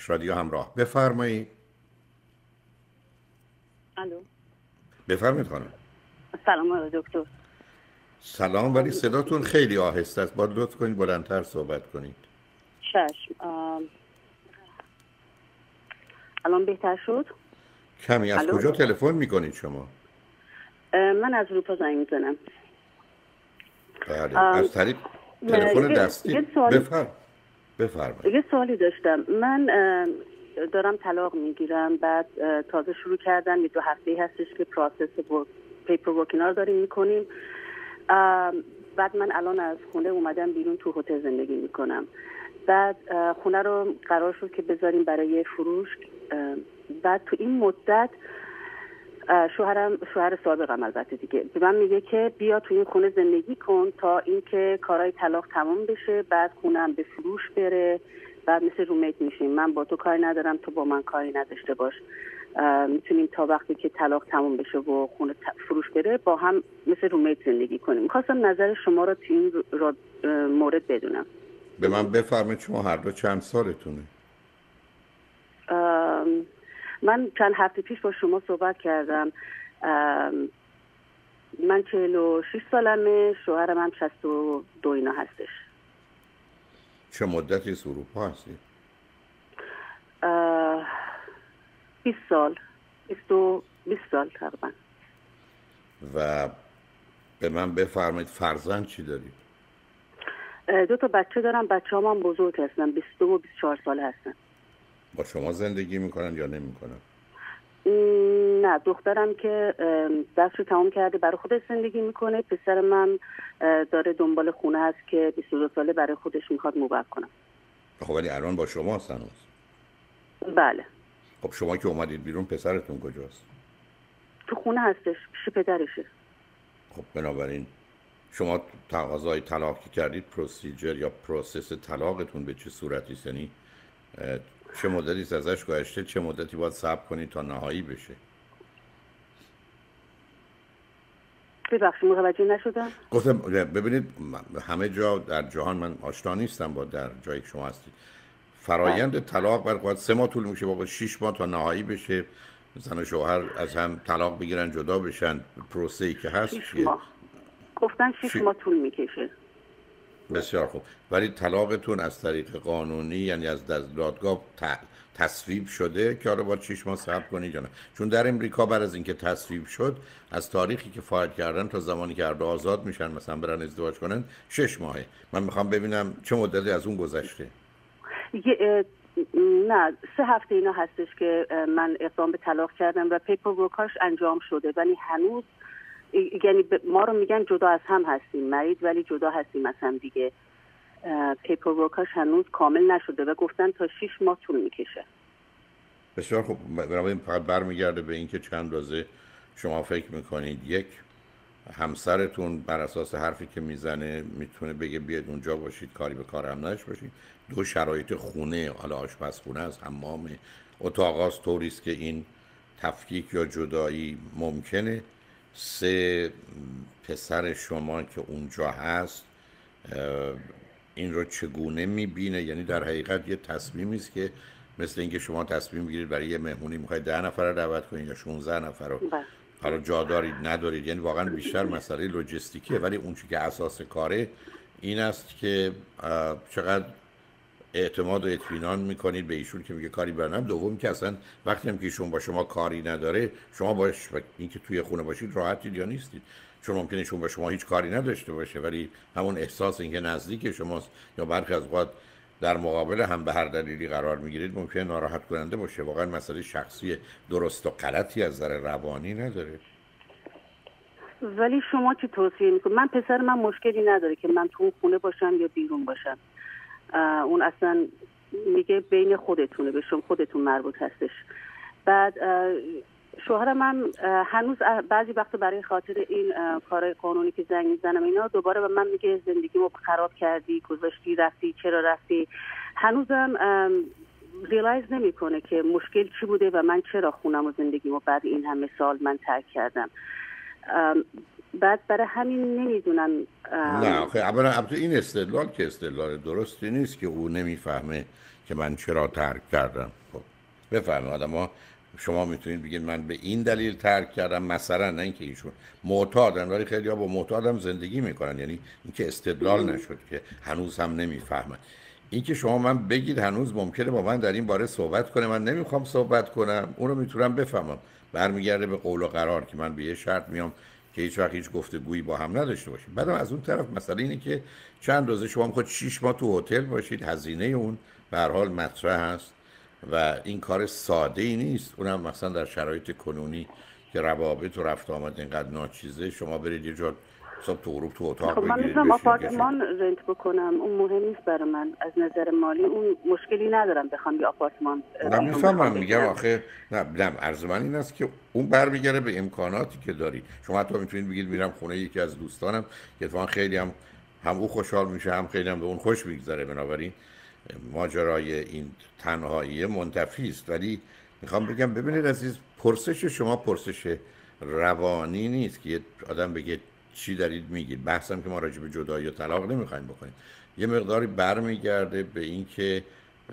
رادیو همراه. بفرمایید. الو. بفرمایید خانم. سلام آقای دکتر. سلام، ولی صداتون خیلی آهسته است. باید لطف کنید بلندتر صحبت کنید. چشم. الان بهتر شد؟ کمی. از الو؟ کجا تلفن میکنید شما؟ من از اروپا زنگ میزنم. بله، از طریق تلفن دستی. بفرمایید. یه سوالی داشتم. من دارم طلاق میگیرم، بعد تازه شروع کردن، یه 2 هفته هستش که پروسس پیپر ورک اینا رو داریم میکنیم. بعد من الان از خونه اومدم بیرون، تو هتل زندگی میکنم. بعد خونه رو قرار شد که بذاریم برای فروش. بعد تو این مدت شوهر سابقم البته دیگه به من میگه که بیا تو این خونه زندگی کن تا اینکه کارهای طلاق تموم بشه، بعد خونم به فروش بره، بعد مثل رومیت میشیم. من با تو کاری ندارم، تو با من کاری نداشته باش. میتونیم تا وقتی که طلاق تموم بشه و خونه فروش بره با هم مثل رومیت زندگی کنیم. میخواستم نظر شما رو تو این مورد بدونم. به من بفرمایید شما هر دو چند سالتونه؟ من چند هفته پیش با شما صحبت کردم. من 46 سالمه، شوهرم هم 62 اینا هستش. چه مدتی از اروپا هستید؟ 20 سال 20 سال تقریبا. و به من بفرمایید فرزند چی دارید؟ 2 تا بچه دارم. بچه هم بزرگ هستن، 22 و 24 ساله هستن. با شما زندگی میکنن یا نمیکنن؟ نه، دخترم که درسشو تمام کرده برای خودش زندگی میکنه. پسر من داره دنبال خونه هست که 22 ساله برای خودش میخواد موبت کنم. خب ولی الان با شما هستن؟ بله. خب شما که اومدید بیرون پسرتون کجاست؟ تو خونه هستش، پیش پدرشه. خب بنابراین شما تقاضای طلاق که کردید، پروسیجر یا پروسس طلاقتون به چه صورتی است؟ یعنی چه مدتی ازش گذشته، چه مدتی باید صبر کنید تا نهایی بشه؟ ببخشید متوجه نشدم. گفتم ببینید همه جا در جهان، من آشنا نیستم با در جایی که شما هستید، فرایند طلاق باید 3 ماه طول میشه، واقعا 6 ماه تا نهایی بشه، زن و شوهر از هم طلاق بگیرن، جدا بشن. پروسه‌ای که هست 6 ماه گفتن 6 ماه طول میکشه. بسیار خوب. ولی طلاقتون از طریق قانونی، یعنی از دادگاه تصویب شده که حالا باید 6 ماه صبر کنید یا نه؟ چون در امریکا بعد از اینکه تصویب شد، از تاریخی که فایل کردن تا زمانی که هر دو آزاد میشن، مثلا برن ازدواج کنن، 6 ماهه. من میخوام ببینم چه مدتی از اون گذشته. نه، 3 هفته اینا هستش که من اقدام به طلاق کردم و پیپر ورکاش انجام شده، ولی هنوز یعنی ما رو میگن جدا از هم هستیم، مرید ولی جدا هستیم از هم دیگه. پیپر ورکاش هنوز کامل نشده و گفتن تا 6 ماه طول میکشه. بسیار خوب. بنابراین فقط برمیگرده به اینکه چند اندازه شما فکر میکنید یک، همسرتون بر اساس حرفی که میزنه میتونه بگه بیاد اونجا باشید، کاری به کار هم نش باشید. 2، شرایط خونه، حالا آشپزخونه است، حمام، اتاقاست، طوری است که این تفکیک یا جدایی ممکنه. 3، پسر شما که اونجا هست این رو چگونه میبینه؟ یعنی در حقیقت یه تصمیمی است که مثل اینکه شما تصمیم بگیرید برای یه مهمونی میخواید 10 نفر رو دعوت کنید یا 16 نفر رو، حالا جا دارید ندارید، یعنی واقعا بیشتر مسئله لوجستیکیه. ولی اون چیزی که اساس کاره این است که چقدر اعتماد و اطمینان میکنید به ایشون که میگه کاری برنم. دوم که اصلا وقتی هم که ایشون با شما کاری نداره، شما باش اینکه توی خونه باشید راحتید یا نیستید. چون ممکنه ایشون با شما هیچ کاری نداشته باشه، ولی همون احساس اینکه نزدیک شماست یا برخی از اوقات در مقابل هم به هر دلیلی قرار میگیرید ممکنه ناراحت کننده باشه. واقعا مسئله شخصی درست و غلطی از نظر روانی نداره. ولی شما چی توصیه میکنید؟ من پسر من مشکلی نداره که من تو خونه باشم یا بیرون باشم. اون اصلا میگه بین خودتونه، به شما خودتون مربوط هستش. بعد شوهرم هم هنوز بعضی وقت برای خاطر این کار قانونی که زنگ میزنم اینا دوباره به من میگه زندگیمو خراب کردی، گذاشتی رفتی، چرا رفتی. هنوزم ریلایز نمیکنه که مشکل چی بوده و من چرا خونم و زندگیمو بعد این همه سال من ترک کردم. بعد برای همین نه. آخه اولا این استدلال که استدلال درستی نیست که او نمیفهمه که من چرا ترک کردم. خب بفرمایید آدم‌ها، شما میتونید بگید من به این دلیل ترک کردم، مثلا نه اینکه ایشون معتادن، ولی خیلی‌ها با معتادم زندگی میکنن، یعنی اینکه استدلال نشد که هنوز هم نمیفهمن. اینکه شما من بگید هنوز ممکنه با من در این باره صحبت کنه، من نمیخوام صحبت کنم، اون رو میتونم بفهمم. برمیگرده به قول و قرار که من به یه شرط میام که هیچ وقت هیچ گفتگویی با هم نداشته باشیم. بعدم از اون طرف مسئله اینه که چند روزه شما میخواید 6 ماه تو هتل باشید، هزینه اون به هر حال مطرح هست و این کار ساده ای نیست، اونم مثلا در شرایط کنونی که روابط و رفت آمد اینقدر ناچیزه. شما برید یه جا صبح تو غروب تو اتاق خب من بگیرید میتونم بشینید. آپارتمان رنت بکنم، اون مهم نیست برای من. از نظر مالی اون مشکلی ندارم بخوام یه آپارتمان نه میفهمم، میگم آخه نه عرض من این است که اون برمیگره به امکاناتی که داری. شما حتی میتونید بگید میرم خونه یکی از دوستانم که اتفاقا خیلی هم او خوشحال میشه، هم خیلی هم به اون خوش میگذره، بنابراین ماجرای این تنهایی منتفی است. ولی میخوام بگم ببینید عزیز، پرسش شما پرسش روانی نیست که یه آدم بگه چی دارید میگید. بحثم که ما راجع به جدایی و طلاق نمیخوایم بکنیم، یه مقداری برمیگرده به این که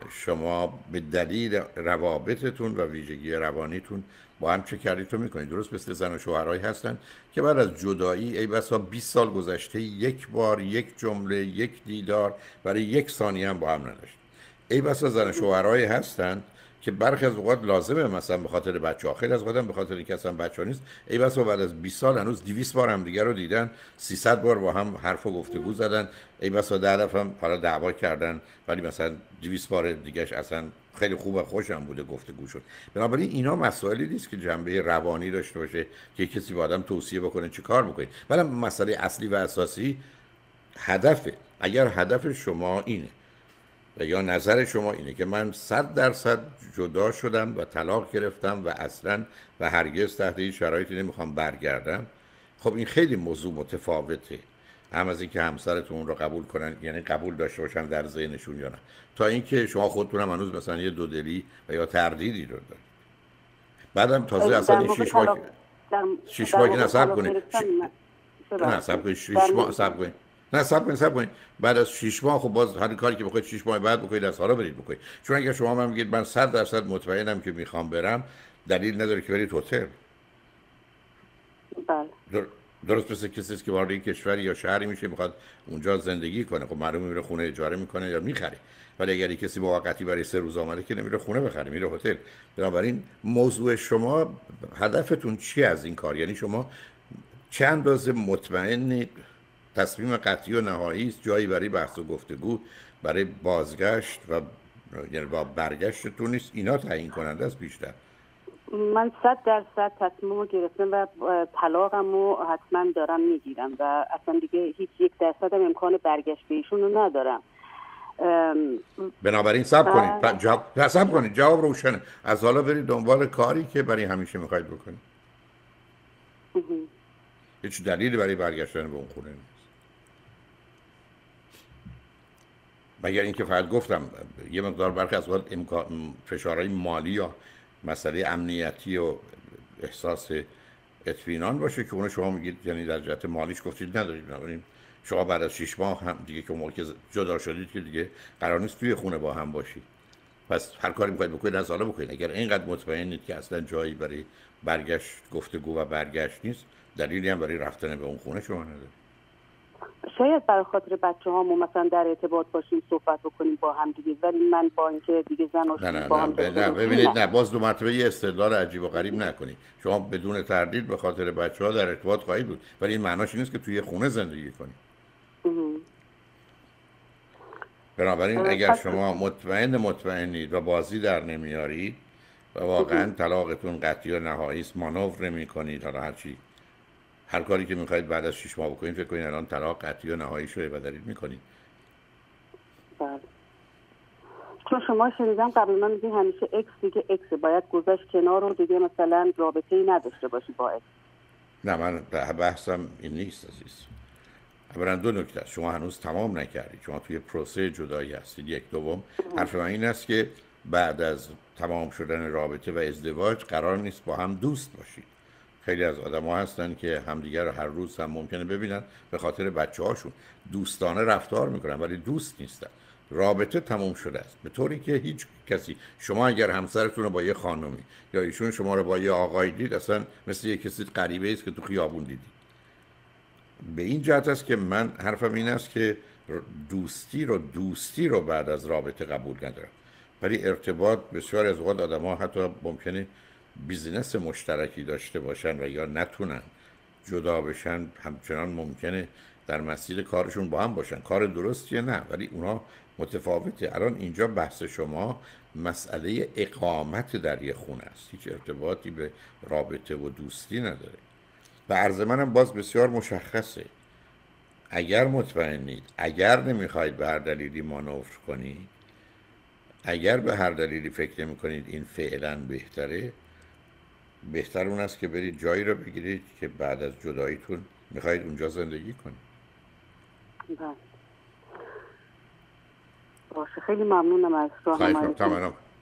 شما به دلیل روابطتون و ویژگی روانیتون با هم چه کردید تو میکنید. درست مثل زن و شوهرایی هستن که بعد از جدایی ای بسا 20 سال گذشته یک بار یک جمله یک دیدار برای یک ثانیه هم با هم نداشت. ای بسا زن و شوهرایی هستن که برخی از اوقات لازمه مثلا به خاطر بچه‌ها، خیلی از اوقات به خاطر اینکه اصلا بچه‌ها نیست، ای بسا بعد از 20 سال هنوز 200 بار هم دیگه رو دیدن، 300 بار با هم حرف و گفتگو زدن، ای بسا 10 دفعه هم حالا دعوا کردن، ولی مثلا 200 بار دیگهش اصلا خیلی خوب و خوشم بوده گفتگو شد. بنابراین اینا مسائلی نیست که جنبه روانی داشته باشه که کسی با آدم توصیه بکنه چه کار بکنید. ولی مسئله اصلی و اساسی هدفه. اگر هدف شما اینه و یا نظر شما اینه که من 100% جدا شدم و طلاق گرفتم و اصلا و هرگز تحت این شرایطی نمیخوام برگردم، خب این خیلی موضوع متفاوته. هم از اینکه همسرتون رو قبول کنن، یعنی قبول داشته باشن در ذهنشون یا نه، تا اینکه شما خودتون هم هنوز مثلا یه دودلی و یا تردیدی رو دارید. بعدم تازه اصلا این 6 ماه 6 ماه که نصب کنید، نه صبر کنید 6 ماه صبر کنید، نه صبر کنید بعد از 6 ماه خب باز هر کاری که بخواید 6 ماه بعد بکنید از حالا برید بکنید. چون اگر شما من میگید من 100% مطمئنم که میخوام برم، دلیل نداره که برید هتل. بله. درست مثل کسی که وارد این کشوری یا شهری میشه میخواد اونجا زندگی کنه، خب معلومه میره خونه اجاره میکنه یا میخره. ولی اگر کسی موقتی برای 3 روز آمده که نمیره خونه بخره، میره هتل. بنابراین موضوع شما هدفتون چی از این کار؟ یعنی شما چه اندازه مطمئنید تصمیم قطعی و نهایی است، جایی برای بحث و گفتگو برای بازگشت و یعنی با برگشتتون نیست، اینا تعیین کننده است بیشتر. من 100% تصمیم رو گرفتم و طلاقم رو حتما دارم میگیرم و اصلا دیگه هیچ 1% هم امکان برگشت به ایشون رو ندارم. بنابراین صبر کنید جواب روشنه. از حالا برید دنبال کاری که برای همیشه میخواید بکنید. هیچ دلیلی برای برگشتن به اون خونه نیست، مگر اینکه فقط گفتم یه مقدار برخی از وقت فشارهای مالی یا مسئله امنیتی و احساس اطمینان باشه که اون شما میگید، یعنی در جهت مالیش گفتید ندارید. بنابراین شما بعد از 6 ماه هم دیگه که موقع جدا شدید که دیگه قرار نیست توی خونه با هم باشید، پس هر کاری میخواید بکنید از حالا بکنید. اگر اینقدر مطمئنید که اصلا جایی برای برگشت گفتگو و برگشت نیست، دلیلی هم برای رفتن به اون خونه شما ندارید. شاید برای خاطر بچه‌هامو مثلا در ارتباط باشیم، صحبت بکنیم با هم دیگه، ولی من با اینکه دیگه زن و با هم ببینید نه باز دو مرتبه یه استدلال عجیب و غریب نکنید. شما بدون تردید به خاطر بچه‌ها در ارتباط خواهید بود، ولی این معناش نیست که توی خونه زندگی کنید. بنابراین اگر شما مطمئنید و بازی در نمیارید و واقعا طلاقتون قطعی و نهایی است، مانور نمی‌کنید، حالا هر کاری که میخواید بعد از 6 ماه بکنید، فکر کنید الان طلاق قطعی و نهایی شده و دارید میکنید. بله. چون شما شنیدم قبل من میگین همیشه اکس دیگه اکس باید گذاشت کنار و دیگه مثلا رابطه‌ای نداشته باشی با اکس. نه من بحثم این نیست عزیز. اولا دو نکته است، شما هنوز تمام نکردید، شما توی پروسه جدایی هستید. یک، دوم حرف من این است که بعد از تمام شدن رابطه و ازدواج قرار نیست با هم دوست باشید. خیلی از آدم‌ها هستن که همدیگر رو هر روز هم ممکنه ببینن، به خاطر بچه‌هاشون دوستانه رفتار میکنن ولی دوست نیستن. رابطه تموم شده است، به طوری که هیچ کسی، شما اگر همسرتون رو با یه خانمی یا ایشون شما رو با یه آقای دید، اصلا مثل یه کسی غریبه است که تو خیابون دیدی. به این جهت است که من حرفم این است که دوستی رو بعد از رابطه قبول ندارم، ولی ارتباط بسیار از اوقات آدم‌ها حتی ممکنه بیزینس مشترکی داشته باشن و یا نتونن جدا بشن، همچنان ممکنه در مسیر کارشون با هم باشن. کار درستیه نه، ولی اونا متفاوته. الان اینجا بحث شما مسئله اقامت در یه خونه است، هیچ ارتباطی به رابطه و دوستی نداره. و عرض منم باز بسیار مشخصه، اگر مطمئنید، اگر نمیخواید به هر دلیلی مانور کنید، اگر به هر دلیلی فکر نمی کنید این فعلا بهتره، بهتر اون است که برید جایی رو بگیرید که بعد از جداییتون میخواید اونجا زندگی کنید. بله. باشه، خیلی ممنونم از راهنماییتون. تمام.